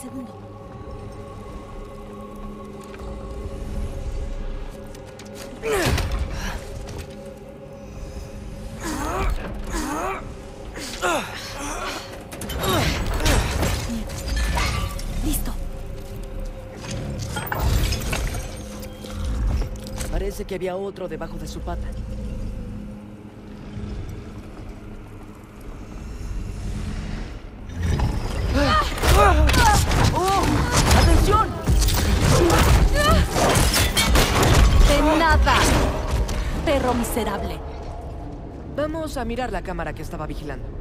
segundo. Listo. Parece que había otro debajo de su pata. ¡Oh! ¡Atención! ¡De nada! Perro miserable. Vamos a mirar la cámara que estaba vigilando.